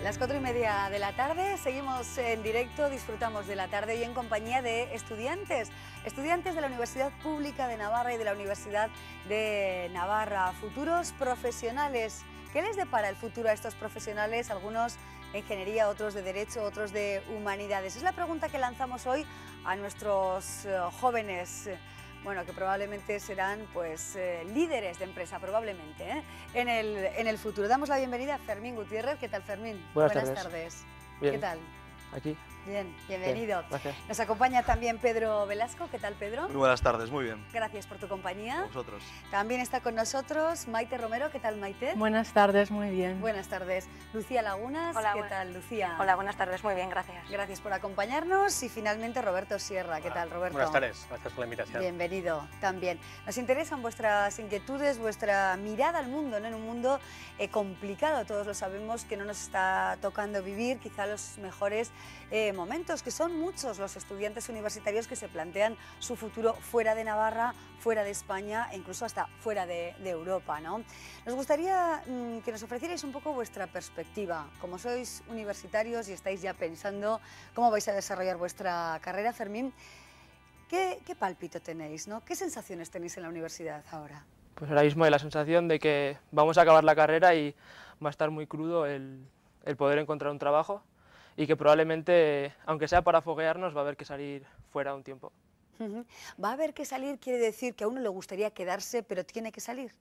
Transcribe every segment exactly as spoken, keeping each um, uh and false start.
Las cuatro y media de la tarde, seguimos en directo, disfrutamos de la tarde y en compañía de estudiantes, estudiantes de la Universidad Pública de Navarra y de la Universidad de Navarra, futuros profesionales. ¿Qué les depara el futuro a estos profesionales? Algunos de ingeniería, otros de derecho, otros de humanidades. Es la pregunta que lanzamos hoy a nuestros eh, jóvenes. Bueno, que probablemente serán pues eh, líderes de empresa, probablemente, ¿eh? en, el, en el futuro. Damos la bienvenida a Fermín Gutiérrez. ¿Qué tal, Fermín? Buenas, Buenas tardes. tardes. Bien. ¿Qué tal? Aquí. Bien, bienvenido. Bien, gracias. Nos acompaña también Pedro Velasco. ¿Qué tal, Pedro? Muy buenas tardes, muy bien. Gracias por tu compañía. A vosotros. También está con nosotros Maite Romero. ¿Qué tal, Maite? Buenas tardes, muy bien. Buenas tardes. Lucía Lagunas. Hola, ¿Qué bu tal, Lucía? Hola, buenas tardes, muy bien, gracias. Gracias por acompañarnos. Y finalmente Roberto Sierra. ¿Qué Hola. tal, Roberto? Buenas tardes, gracias por la invitación. Bienvenido también. Nos interesan vuestras inquietudes, vuestra mirada al mundo, ¿no? En un mundo eh, complicado, todos lo sabemos, que no nos está tocando vivir quizá los mejores eh, momentos, que son muchos los estudiantes universitarios que se plantean su futuro fuera de Navarra, fuera de España e incluso hasta fuera de, de Europa, ¿no? Nos gustaría mmm, que nos ofrecierais un poco vuestra perspectiva, como sois universitarios y estáis ya pensando cómo vais a desarrollar vuestra carrera, Fermín. ¿Qué, qué pálpito tenéis, ¿no? ¿Qué sensaciones tenéis en la universidad ahora? Pues ahora mismo hay la sensación de que vamos a acabar la carrera y va a estar muy crudo el, el poder encontrar un trabajo y que probablemente, aunque sea para foguearnos, va a haber que salir fuera un tiempo. Uh-huh. Va a haber que salir, quiere decir que a uno le gustaría quedarse, pero tiene que salir.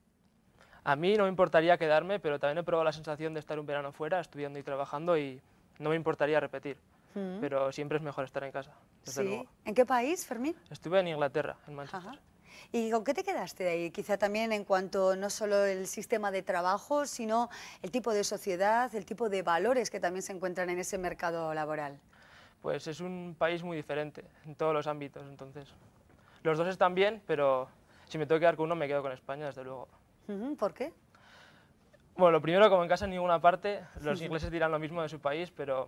A mí no me importaría quedarme, pero también he probado la sensación de estar un verano fuera, estudiando y trabajando, y no me importaría repetir. Uh-huh. Pero siempre es mejor estar en casa, desde ¿Sí? luego. ¿En qué país, Fermín? Estuve en Inglaterra, en Manchester. Ajá. ¿Y con qué te quedaste de ahí? Quizá también en cuanto no solo el sistema de trabajo, sino el tipo de sociedad, el tipo de valores que también se encuentran en ese mercado laboral. Pues es un país muy diferente en todos los ámbitos, entonces los dos están bien, pero si me tengo que quedar con uno me quedo con España, desde luego. Uh-huh. ¿Por qué? Bueno, lo primero, como en casa en ninguna parte, los ingleses dirán lo mismo de su país, pero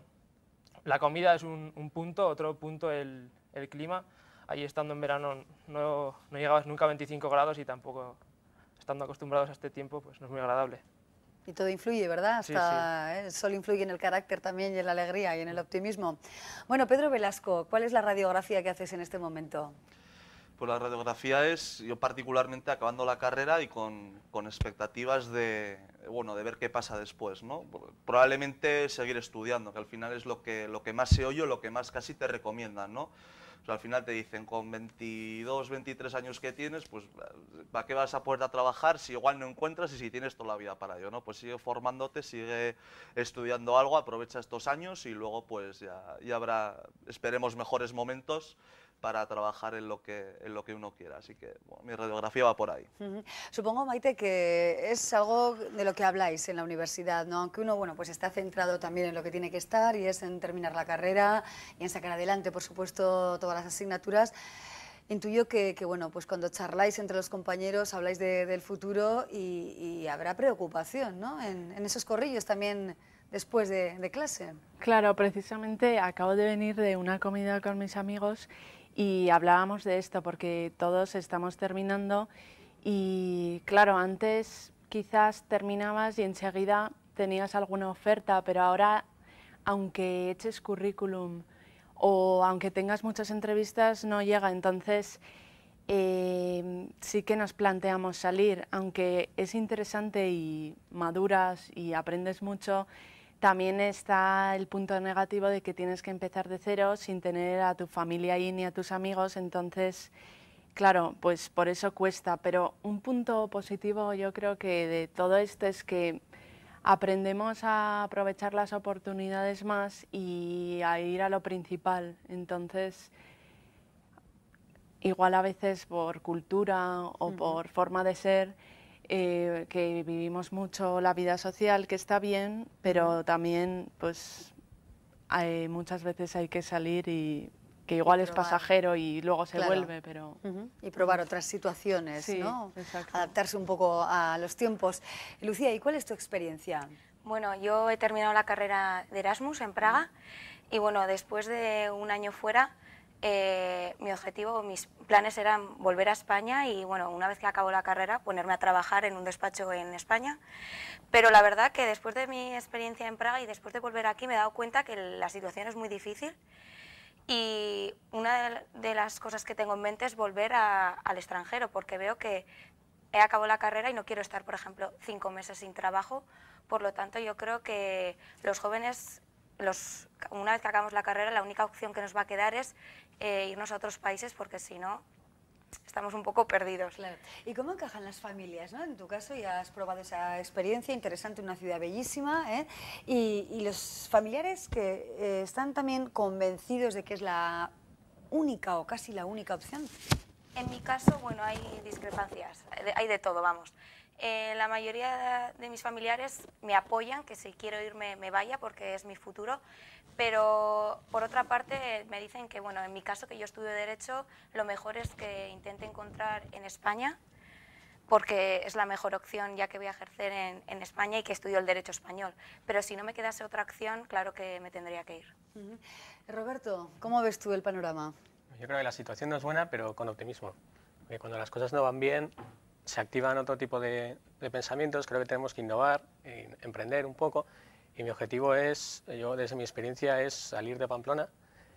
la comida es un, un punto, otro punto el, el clima. Ahí estando en verano no, no llegabas nunca a veinticinco grados y tampoco estando acostumbrados a este tiempo pues no es muy agradable. Y todo influye, ¿verdad? Hasta, sí, sí. ¿eh? El sol influye en el carácter también y en la alegría y en el optimismo. Bueno, Pedro Velasco, ¿cuál es la radiografía que haces en este momento? Pues la radiografía es, yo particularmente acabando la carrera y con, con expectativas de, bueno, de ver qué pasa después, ¿no? Probablemente seguir estudiando, que al final es lo que, lo que más se oye, lo que más casi te recomiendan, ¿no? O sea, al final te dicen, con veintidós, veintitrés años que tienes, pues ¿para qué vas a poder trabajar si igual no encuentras y si tienes toda la vida para ello, ¿no? Pues sigue formándote, sigue estudiando algo, aprovecha estos años y luego pues ya, ya habrá, esperemos, mejores momentos para trabajar en lo que, en lo que uno quiera. Así que bueno, mi radiografía va por ahí. Uh-huh. Supongo, Maite, que es algo de lo que habláis en la universidad, ¿no? Aunque uno bueno, pues está centrado también en lo que tiene que estar y es en terminar la carrera y en sacar adelante, por supuesto, todas las asignaturas. Intuyo que, que bueno, pues cuando charláis entre los compañeros habláis de, del futuro y, y habrá preocupación, ¿no? En, en esos corrillos también después de, de clase. Claro, precisamente acabo de venir de una comida con mis amigos y hablábamos de esto porque todos estamos terminando y claro, antes quizás terminabas y enseguida tenías alguna oferta, pero ahora aunque eches currículum o aunque tengas muchas entrevistas no llega, entonces eh, sí que nos planteamos salir, aunque es interesante y maduras y aprendes mucho. También está el punto negativo de que tienes que empezar de cero sin tener a tu familia ahí ni a tus amigos, entonces, claro, pues por eso cuesta. Pero un punto positivo yo creo que de todo esto es que aprendemos a aprovechar las oportunidades más y a ir a lo principal. Entonces, igual a veces por cultura o uh-huh. por forma de ser, Eh, que vivimos mucho la vida social, que está bien, pero también pues hay, muchas veces hay que salir y que igual y es pasajero y luego se claro. vuelve, pero... Uh-huh. Y probar otras situaciones, sí, ¿no? Exacto. Adaptarse un poco a los tiempos. Lucía, ¿y cuál es tu experiencia? Bueno, yo he terminado la carrera de Erasmus en Praga y bueno, después de un año fuera eh, mi objetivo, mis planes eran volver a España y, bueno, una vez que acabo la carrera, ponerme a trabajar en un despacho en España. Pero la verdad que después de mi experiencia en Praga y después de volver aquí me he dado cuenta que la situación es muy difícil y una de las cosas que tengo en mente es volver a, al extranjero, porque veo que he acabado la carrera y no quiero estar, por ejemplo, cinco meses sin trabajo. Por lo tanto, yo creo que los jóvenes, los, una vez que acabamos la carrera, la única opción que nos va a quedar es eh, irnos a otros países, porque si no, estamos un poco perdidos. Claro. ¿Y cómo encajan las familias, ¿no? En tu caso ya has probado esa experiencia interesante, una ciudad bellísima, ¿eh? y, y los familiares que eh, están también convencidos de que es la única o casi la única opción. En mi caso, bueno, hay discrepancias, hay de todo, vamos. Eh, la mayoría de, de mis familiares me apoyan, que si quiero irme me vaya porque es mi futuro, pero por otra parte me dicen que, bueno, en mi caso, que yo estudio Derecho, lo mejor es que intente encontrar en España, porque es la mejor opción ya que voy a ejercer en, en España y que estudio el Derecho español. Pero si no me quedase otra opción, claro que me tendría que ir. Uh-huh. Roberto, ¿cómo ves tú el panorama? Yo creo que la situación no es buena, pero con optimismo. Porque cuando las cosas no van bien, se activan otro tipo de, de pensamientos. Creo que tenemos que innovar, e emprender un poco. Y mi objetivo es, yo desde mi experiencia, es salir de Pamplona,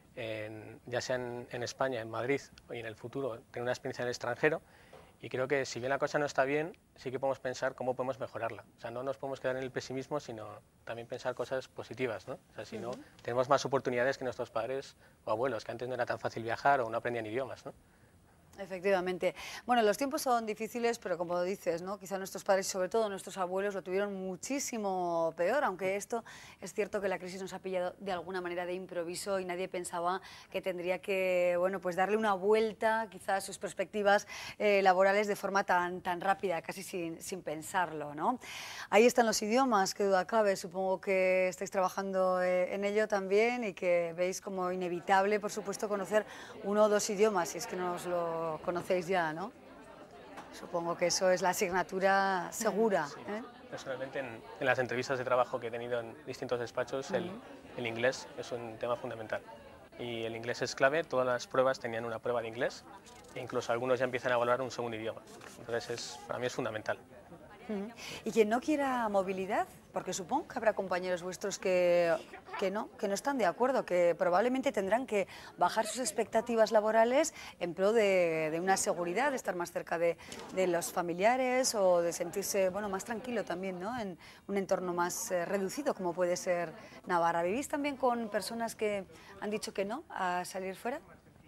en, ya sea en, en España, en Madrid y en el futuro, tener una experiencia en el extranjero. Y creo que si bien la cosa no está bien, sí que podemos pensar cómo podemos mejorarla. O sea, no nos podemos quedar en el pesimismo, sino también pensar cosas positivas, ¿no? O sea, si no, uh-huh. tenemos más oportunidades que nuestros padres o abuelos, que antes no era tan fácil viajar o no aprendían idiomas, ¿no? Efectivamente. Bueno, los tiempos son difíciles, pero como dices, ¿no? Quizá nuestros padres, sobre todo nuestros abuelos, lo tuvieron muchísimo peor, aunque esto es cierto que la crisis nos ha pillado de alguna manera de improviso y nadie pensaba que tendría que, bueno, pues darle una vuelta quizá a sus perspectivas eh, laborales de forma tan, tan rápida, casi sin, sin pensarlo, ¿no? Ahí están los idiomas, qué duda cabe, supongo que estáis trabajando eh, en ello también y que veis como inevitable, por supuesto, conocer uno o dos idiomas, si es que no os lo conocéis ya, ¿no? Supongo que eso es la asignatura segura. Sí. ¿eh? Personalmente, en, en las entrevistas de trabajo que he tenido en distintos despachos, uh-huh. el, el inglés es un tema fundamental. Y el inglés es clave, todas las pruebas tenían una prueba de inglés, e incluso algunos ya empiezan a valorar un segundo idioma. Entonces, es, para mí es fundamental. Uh-huh. ¿Y quien no quiera movilidad? Porque supongo que habrá compañeros vuestros que, que, no, que no están de acuerdo, que probablemente tendrán que bajar sus expectativas laborales en pro de, de una seguridad, de estar más cerca de, de los familiares o de sentirse, bueno, más tranquilo también, ¿no? En un entorno más eh, reducido como puede ser Navarra. ¿Vivís también con personas que han dicho que no a salir fuera?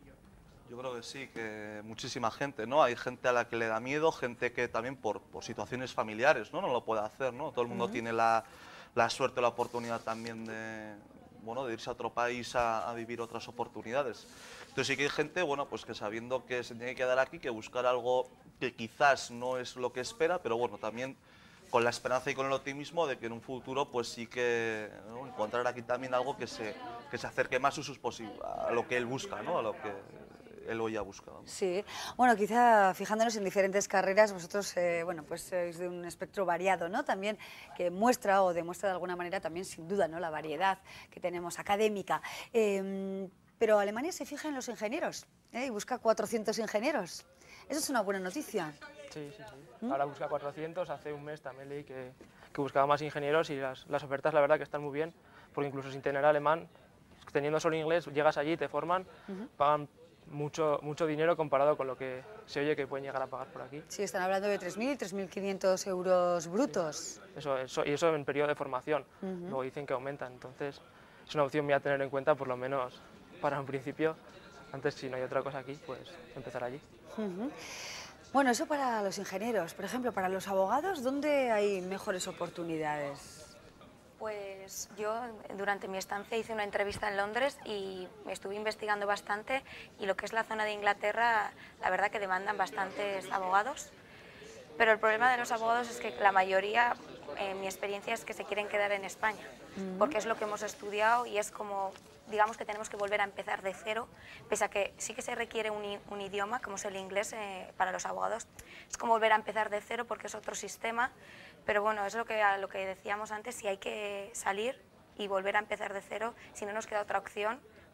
Yo creo que sí, que muchísima gente, ¿no? Hay gente a la que le da miedo, gente que también por, por situaciones familiares, ¿no? No lo puede hacer, ¿no? Todo el mundo uh-huh. tiene la, la suerte, la oportunidad también de, bueno, de irse a otro país a, a vivir otras oportunidades. Entonces sí que hay gente, bueno, pues que sabiendo que se tiene que quedar aquí, que buscar algo que quizás no es lo que espera, pero bueno, también con la esperanza y con el optimismo de que en un futuro pues sí que, ¿no? encontrar aquí también algo que se, que se acerque más a, sus a lo que él busca, ¿no? A lo que él hoy ha buscado. Sí, bueno, quizá fijándonos en diferentes carreras, vosotros, eh, bueno, pues sois de un espectro variado, ¿no? También que muestra o demuestra de alguna manera también, sin duda, ¿no? La variedad que tenemos académica. Eh, pero Alemania se fija en los ingenieros, ¿eh? Y busca cuatrocientos ingenieros. Eso es una buena noticia. Sí, sí, sí. ¿Mm? Ahora busca cuatrocientos, hace un mes también leí que, que buscaba más ingenieros y las, las ofertas la verdad que están muy bien, porque incluso sin tener alemán, teniendo solo inglés, llegas allí, te forman, uh-huh. pagan mucho, mucho dinero comparado con lo que se oye que pueden llegar a pagar por aquí. Sí, están hablando de tres mil, tres mil quinientos euros brutos. Sí. Eso, eso, y eso en periodo de formación. Uh-huh. Luego dicen que aumentan, entonces es una opción muy a tener en cuenta, por lo menos para un principio. Antes, si no hay otra cosa aquí, pues empezar allí. Uh-huh. Bueno, eso para los ingenieros. Por ejemplo, para los abogados, ¿dónde hay mejores oportunidades? Pues yo durante mi estancia hice una entrevista en Londres y me estuve investigando bastante y lo que es la zona de Inglaterra, la verdad que demandan bastantes abogados, pero el problema de los abogados es que la mayoría, en mi experiencia, es que se quieren quedar en España, mm. porque es lo que hemos estudiado y es como, digamos que tenemos que volver a empezar de cero, pese a que sí que se requiere un, un idioma, como es el inglés eh, para los abogados, es como volver a empezar de cero porque es otro sistema. Pero bueno, es lo que, a lo que decíamos antes, si hay que salir y volver a empezar de cero, si no nos queda otra opción,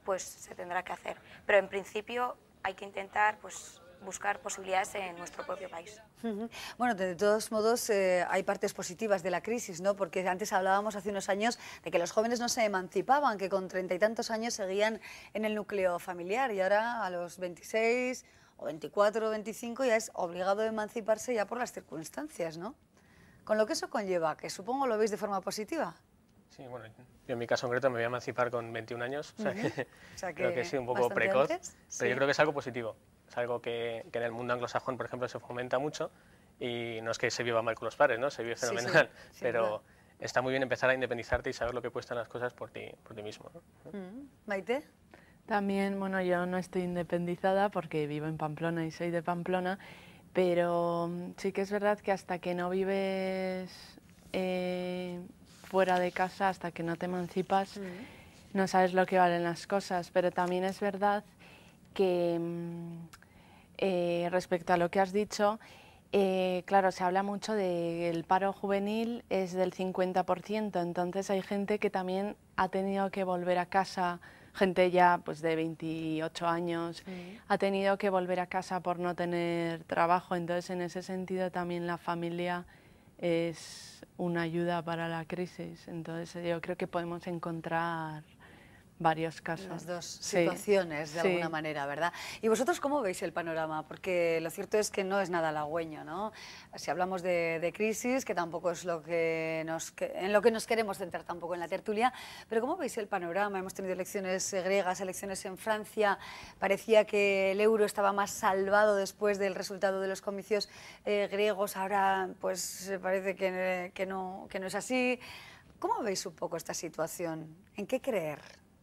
pues se tendrá que hacer. Pero en principio hay que intentar pues, buscar posibilidades en nuestro propio país. Uh-huh. Bueno, de todos modos eh, hay partes positivas de la crisis, ¿no? Porque antes hablábamos hace unos años de que los jóvenes no se emancipaban, que con treinta y tantos años seguían en el núcleo familiar y ahora a los veintiséis o veinticuatro o veinticinco ya es obligado a emanciparse ya por las circunstancias, ¿no? Con lo que eso conlleva, que supongo lo veis de forma positiva. Sí, bueno, yo en mi caso concreto me voy a emancipar con veintiún años, o sea, Uh-huh. que, o sea que creo que sí, un poco precoz, antes, pero sí. yo creo que es algo positivo, es algo que, que en el mundo anglosajón, por ejemplo, se fomenta mucho y no es que se viva mal con los padres, ¿no? Se vive Sí, sí, fenomenal, sin pero duda. está muy bien empezar a independizarte y saber lo que cuestan las cosas por ti, por ti mismo, ¿no? Uh-huh. ¿Maite? También, bueno, yo no estoy independizada porque vivo en Pamplona y soy de Pamplona, pero sí que es verdad que hasta que no vives eh, fuera de casa, hasta que no te emancipas, Uh-huh. no sabes lo que valen las cosas. Pero también es verdad que mm, eh, respecto a lo que has dicho, eh, claro, se habla mucho de el paro juvenil es del cincuenta por ciento, entonces hay gente que también ha tenido que volver a casa, gente ya pues de veintiocho años, Uh-huh. ha tenido que volver a casa por no tener trabajo, entonces en ese sentido también la familia es una ayuda para la crisis, entonces yo creo que podemos encontrar varios casos. Las dos Sí. situaciones, de Sí. alguna manera, ¿verdad? ¿Y vosotros cómo veis el panorama? Porque lo cierto es que no es nada halagüeño, ¿no? Si hablamos de, de crisis, que tampoco es lo que nos, que, en lo que nos queremos centrar tampoco en la tertulia, pero ¿cómo veis el panorama? Hemos tenido elecciones eh, griegas, elecciones en Francia, parecía que el euro estaba más salvado después del resultado de los comicios eh, griegos, ahora pues parece que, que, no, que no es así. ¿Cómo veis un poco esta situación? ¿En qué creer?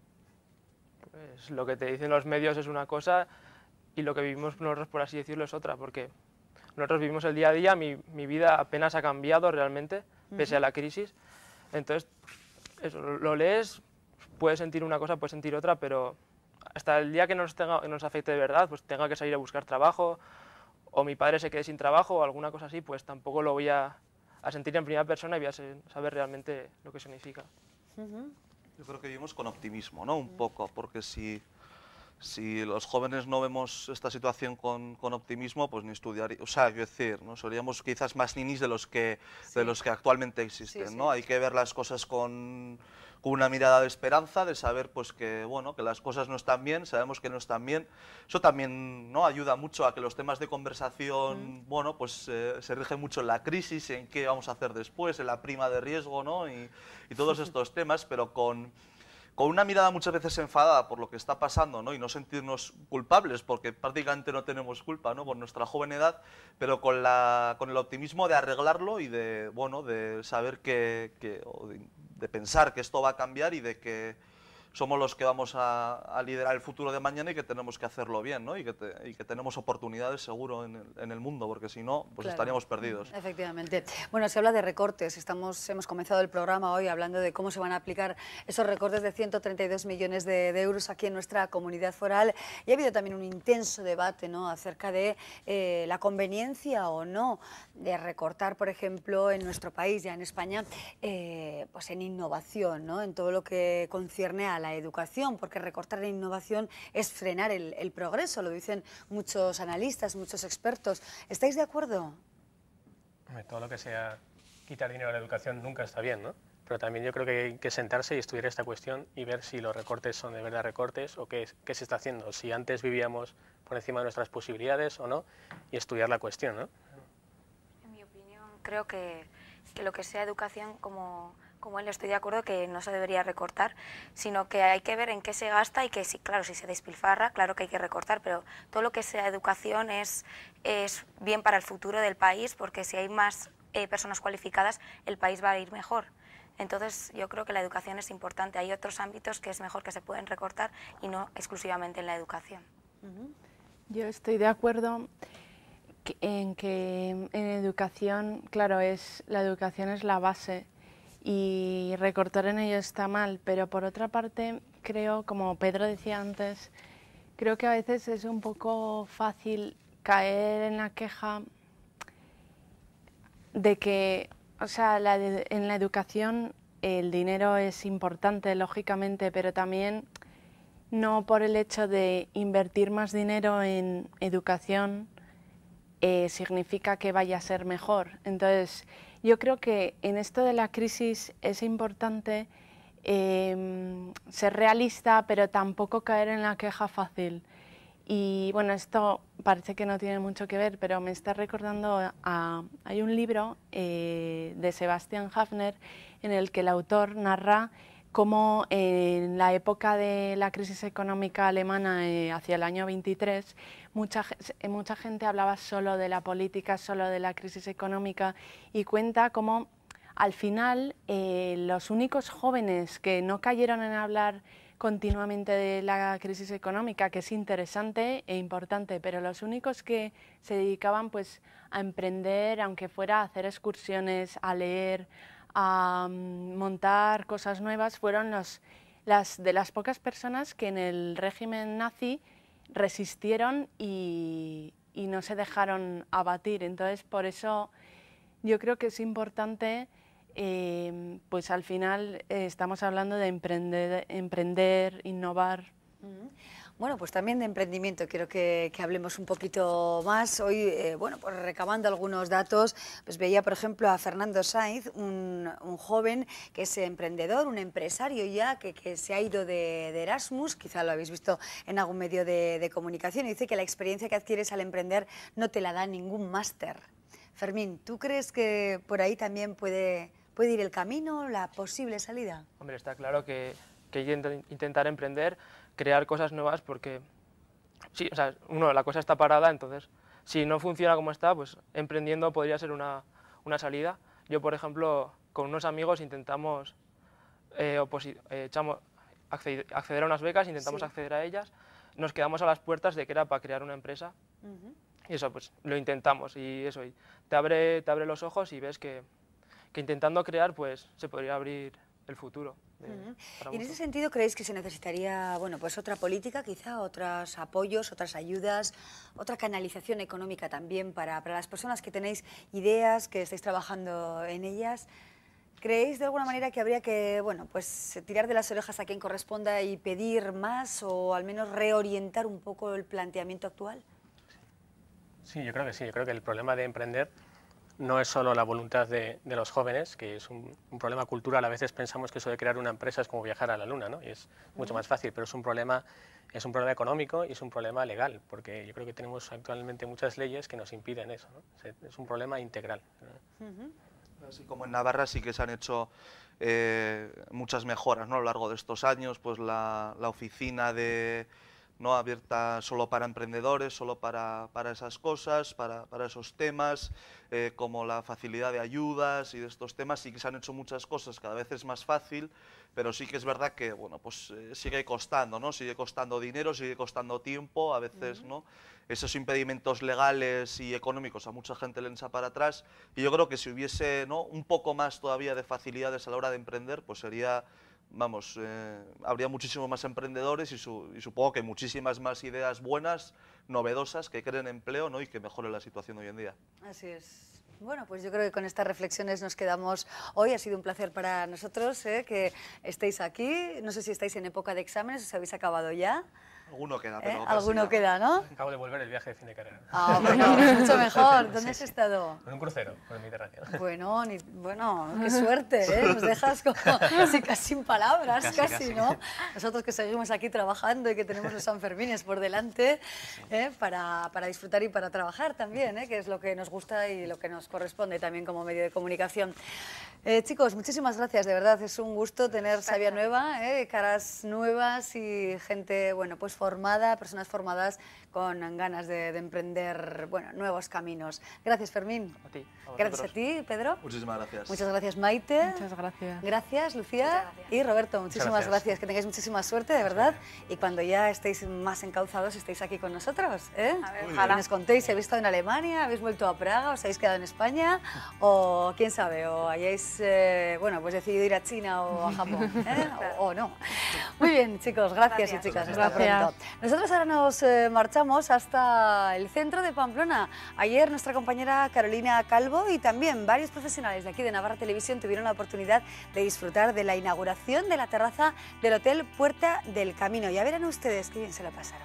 Pues lo que te dicen los medios es una cosa y lo que vivimos nosotros, por así decirlo, es otra, porque nosotros vivimos el día a día, mi, mi vida apenas ha cambiado realmente, pese a la crisis. Entonces, eso, lo lees, puedes sentir una cosa, puedes sentir otra, pero hasta el día que nos, tenga, que nos afecte de verdad, pues tenga que salir a buscar trabajo, o mi padre se quede sin trabajo, o alguna cosa así, pues tampoco lo voy a, a sentir en primera persona y voy a saber realmente lo que significa. Uh-huh. Yo creo que vivimos con optimismo, ¿no? Un poco, porque si, si los jóvenes no vemos esta situación con, con optimismo, pues ni estudiaríamos, o sea, quiero decir, ¿no? Seríamos quizás más ninis de los que, Sí. de los que actualmente existen, Sí, ¿no? sí. Hay que ver las cosas con, con una mirada de esperanza, de saber pues que, bueno, que las cosas no están bien, sabemos que no están bien. Eso también, ¿no? Ayuda mucho a que los temas de conversación, Mm. bueno, pues eh, se rigen mucho en la crisis, en qué vamos a hacer después, en la prima de riesgo, ¿no? Y, y todos estos temas, pero con, con una mirada muchas veces enfadada por lo que está pasando, ¿no? Y no sentirnos culpables, porque prácticamente no tenemos culpa, ¿no? Por nuestra joven edad, pero con, la, con el optimismo de arreglarlo y de, bueno, de saber que, que o de, de pensar que esto va a cambiar y de que somos los que vamos a, a liderar el futuro de mañana y que tenemos que hacerlo bien, ¿no? Y que, te, y que tenemos oportunidades seguro en el, en el mundo, porque si no, pues Claro. estaríamos perdidos. Efectivamente. Bueno, se habla de recortes. Estamos, hemos comenzado el programa hoy hablando de cómo se van a aplicar esos recortes de ciento treinta y dos millones de, de euros aquí en nuestra comunidad foral. Y ha habido también un intenso debate, ¿no?, acerca de eh, la conveniencia o no de recortar, por ejemplo, en nuestro país, ya en España, eh, pues en innovación, ¿no?, en todo lo que concierne a la educación, porque recortar en innovación es frenar el, el progreso, lo dicen muchos analistas, muchos expertos. ¿Estáis de acuerdo? Hombre, todo lo que sea quitar dinero a la educación nunca está bien, ¿no? Pero también yo creo que hay que sentarse y estudiar esta cuestión y ver si los recortes son de verdad recortes o qué, qué se está haciendo, si antes vivíamos por encima de nuestras posibilidades o no, y estudiar la cuestión, ¿no? En mi opinión, creo que, que lo que sea educación, como, como él, estoy de acuerdo que no se debería recortar, sino que hay que ver en qué se gasta y que, sí, claro, si se despilfarra, claro que hay que recortar, pero todo lo que sea educación es, es bien para el futuro del país, porque si hay más eh, personas cualificadas, el país va a ir mejor. Entonces, yo creo que la educación es importante. Hay otros ámbitos que es mejor que se pueden recortar y no exclusivamente en la educación. Yo estoy de acuerdo que- en que en educación, claro, es, la educación es la base y recortar en ello está mal, pero por otra parte creo, como Pedro decía antes, creo que a veces es un poco fácil caer en la queja de que, o sea, la de- en la educación el dinero es importante, lógicamente, pero también no por el hecho de invertir más dinero en educación eh, significa que vaya a ser mejor. Entonces, yo creo que en esto de la crisis es importante eh, ser realista, pero tampoco caer en la queja fácil. Y bueno, esto parece que no tiene mucho que ver, pero me está recordando a... Hay un libro eh, de Sebastian Haffner en el que el autor narra cómo en la época de la crisis económica alemana, eh, hacia el año veintitrés, mucha, mucha gente hablaba solo de la política, solo de la crisis económica, y cuenta cómo al final eh, los únicos jóvenes que no cayeron en hablar continuamente de la crisis económica, que es interesante e importante, pero los únicos que se dedicaban pues a emprender, aunque fuera a hacer excursiones, a leer, a um, montar cosas nuevas, fueron los, las de las pocas personas que en el régimen nazi resistieron y, y no se dejaron abatir. Entonces, por eso yo creo que es importante. Eh, pues al final eh, estamos hablando de emprender, emprender innovar. Bueno, pues también de emprendimiento quiero que, que hablemos un poquito más. Hoy, eh, bueno, pues recabando algunos datos, pues veía, por ejemplo, a Fernando Sainz, un, un joven que es emprendedor, un empresario ya, que, que se ha ido de, de Erasmus, quizá lo habéis visto en algún medio de, de comunicación, y dice que la experiencia que adquieres al emprender no te la da ningún máster. Fermín, ¿tú crees que por ahí también puede... ¿Puede ir el camino, la posible salida? Hombre, está claro que, que hay que intentar emprender, crear cosas nuevas, porque sí, o sea, uno, la cosa está parada, entonces si no funciona como está, pues emprendiendo podría ser una, una salida. Yo, por ejemplo, con unos amigos intentamos eh, eh, echamos, acceder, acceder a unas becas, intentamos sí. acceder a ellas, nos quedamos a las puertas de que era para crear una empresa, uh-huh. y eso, pues lo intentamos, y eso, y te abre, te abre los ojos y ves que que intentando crear, pues se podría abrir el futuro. De, uh-huh. Y en ese sentido, ¿creéis que se necesitaría, bueno, pues otra política, quizá, otros apoyos, otras ayudas, otra canalización económica también para, para las personas que tenéis ideas, que estáis trabajando en ellas? ¿Creéis de alguna manera que habría que, bueno, pues tirar de las orejas a quien corresponda y pedir más, o al menos reorientar un poco el planteamiento actual? Sí, yo creo que sí. Yo creo que el problema de emprender no es solo la voluntad de, de los jóvenes, que es un, un problema cultural. A veces pensamos que eso de crear una empresa es como viajar a la luna, ¿no? Y es mucho más fácil, pero es un problema, es un problema económico y es un problema legal, porque yo creo que tenemos actualmente muchas leyes que nos impiden eso, ¿no? Es un problema integral, ¿no? Uh-huh. Así como en Navarra sí que se han hecho eh, muchas mejoras, ¿no? A lo largo de estos años, pues la, la oficina de... ¿no? abierta solo para emprendedores, solo para, para esas cosas, para, para esos temas, eh, como la facilidad de ayudas y de estos temas. Sí que se han hecho muchas cosas, cada vez es más fácil, pero sí que es verdad que bueno, pues, eh, sigue costando, ¿no? Sigue costando dinero, sigue costando tiempo, a veces, uh-huh. ¿no? Esos impedimentos legales y económicos a mucha gente le echa para atrás, y yo creo que si hubiese, ¿no? un poco más todavía de facilidades a la hora de emprender, pues sería... Vamos, eh, habría muchísimos más emprendedores y, su, y supongo que muchísimas más ideas buenas, novedosas, que creen empleo, ¿no? y que mejoren la situación hoy en día. Así es. Bueno, pues yo creo que con estas reflexiones nos quedamos hoy. Ha sido un placer para nosotros ¿eh? que estéis aquí. No sé si estáis en época de exámenes o si habéis acabado ya. Alguno queda, pero ¿Eh? Alguno queda, ¿no? Acabo de volver el viaje de fin de carrera. Ah, bueno, mucho mejor. ¿Dónde sí, has sí. estado? En un crucero, por el Mediterráneo. Bueno, ni, bueno, qué suerte, ¿eh? Nos dejas como casi, casi sin palabras, casi, casi, casi, ¿no? Nosotros que seguimos aquí trabajando y que tenemos los Sanfermines por delante, ¿eh? para, para disfrutar y para trabajar también, ¿eh? que es lo que nos gusta y lo que nos corresponde también como medio de comunicación. Eh, chicos, muchísimas gracias, de verdad, es un gusto tener Sabia Nueva, ¿eh? caras nuevas y gente, bueno, pues formada, personas formadas con ganas de, de emprender, bueno, nuevos caminos. Gracias, Fermín. A ti. A gracias a ti, Pedro. Muchísimas gracias. Muchas gracias, Maite. Muchas gracias. Gracias, Lucía. Gracias. Y Roberto, muchísimas gracias. gracias. Que tengáis muchísima suerte, de verdad. Y cuando ya estéis más encauzados, estéis aquí con nosotros, ¿eh? A ver, ojalá. Nos contéis si habéis estado en Alemania, habéis vuelto a Praga, os habéis quedado en España, o quién sabe, o hayáis, eh, bueno, pues decidido ir a China o a Japón, ¿eh? o, o no. Muy bien, chicos, gracias, gracias. y chicas, hasta gracias. pronto. Nosotros ahora nos eh, marchamos. marchamos hasta el centro de Pamplona. Ayer nuestra compañera Carolina Calvo y también varios profesionales de aquí de Navarra Televisión tuvieron la oportunidad de disfrutar de la inauguración de la terraza del Hotel Puerta del Camino. Ya verán ustedes qué bien se lo pasaron.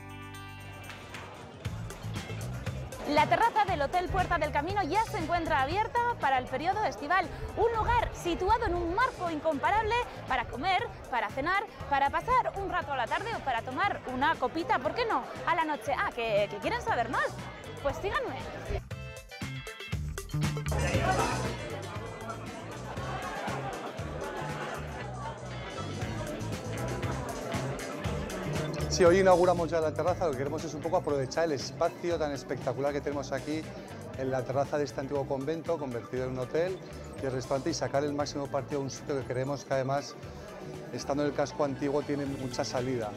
La terraza del Hotel Puerta del Camino ya se encuentra abierta para el periodo estival. Un lugar situado en un marco incomparable para comer, para cenar, para pasar un rato a la tarde o para tomar una copita, ¿por qué no? A la noche. Ah, ¿que, que quieren saber más? Pues síganme. Sí, hoy inauguramos ya la terraza, lo que queremos es un poco aprovechar el espacio tan espectacular que tenemos aquí en la terraza de este antiguo convento, convertido en un hotel y el restaurante, y sacar el máximo partido a un sitio que creemos que además, estando en el casco antiguo, tiene mucha salida.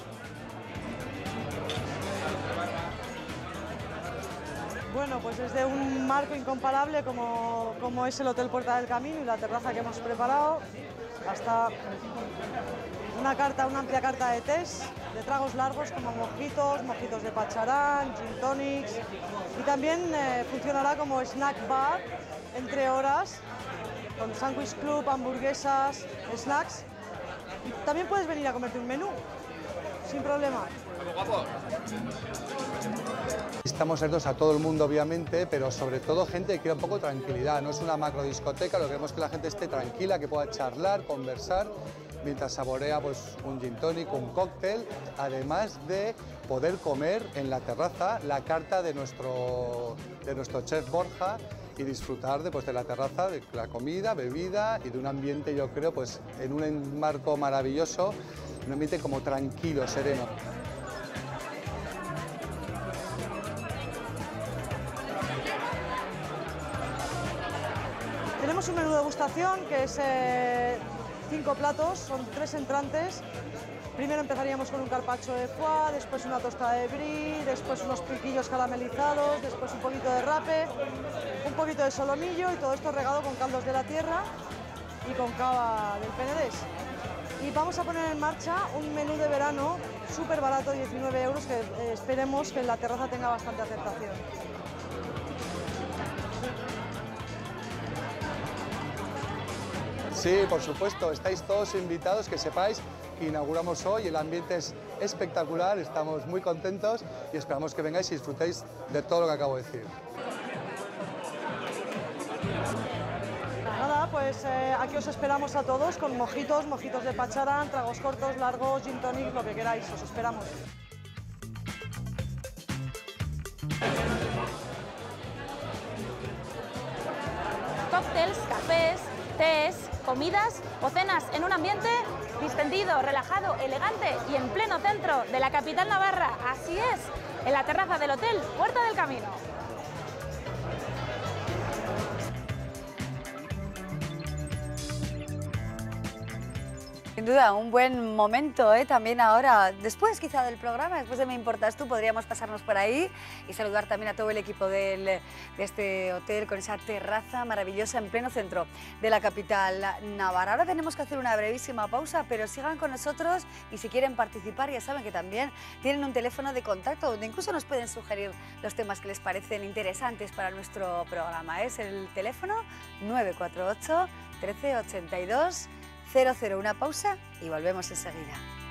Bueno, pues desde un marco incomparable como, como es el Hotel Puerta del Camino y la terraza que hemos preparado, hasta una carta, una amplia carta de tés, de tragos largos como mojitos, mojitos de pacharán, gin tonics, y también eh, funcionará como snack bar entre horas, con sándwich club, hamburguesas, snacks. Y también puedes venir a comerte un menú, sin problema. Estamos abiertos a todo el mundo, obviamente, pero sobre todo gente que quiera un poco de tranquilidad. No es una macro discoteca, lo que queremos es que la gente esté tranquila, que pueda charlar, conversar, mientras saborea pues, un gin tonic, un cóctel, además de poder comer en la terraza la carta de nuestro, de nuestro chef Borja y disfrutar de, pues, de la terraza, de la comida, bebida y de un ambiente, yo creo, pues, en un marco maravilloso, un ambiente como tranquilo, sereno. Tenemos un menú de degustación que es eh, cinco platos, son tres entrantes. Primero empezaríamos con un carpaccio de foie, después una tostada de brie, después unos piquillos caramelizados, después un poquito de rape, un poquito de solomillo y todo esto regado con caldos de la tierra y con cava del Penedés. Y vamos a poner en marcha un menú de verano súper barato, diecinueve euros, que eh, esperemos que en la terraza tenga bastante aceptación. Sí, por supuesto, estáis todos invitados, que sepáis que inauguramos hoy, el ambiente es espectacular, estamos muy contentos y esperamos que vengáis y disfrutéis de todo lo que acabo de decir. Nada, pues eh, aquí os esperamos a todos con mojitos, mojitos de pacharán, tragos cortos, largos, gin tonic, lo que queráis, os esperamos. Cócteles, cafés, tés, comidas o cenas en un ambiente distendido, relajado, elegante y en pleno centro de la capital navarra. Así es, en la terraza del Hotel Puerta del Camino. Sin duda, un buen momento, ¿eh? También ahora, después quizá del programa, después de Me Importas Tú, podríamos pasarnos por ahí y saludar también a todo el equipo del, de este hotel con esa terraza maravillosa en pleno centro de la capital navarra. Ahora tenemos que hacer una brevísima pausa, pero sigan con nosotros y si quieren participar ya saben que también tienen un teléfono de contacto donde incluso nos pueden sugerir los temas que les parecen interesantes para nuestro programa. Es el teléfono nueve cuatro ocho, trece ochenta y dos cero cero. Una pausa y volvemos enseguida.